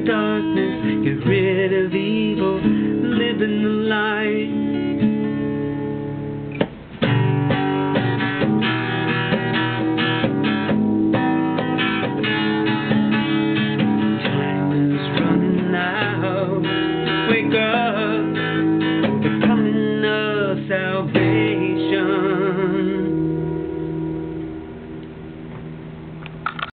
darkness, get rid of evil, live in the light.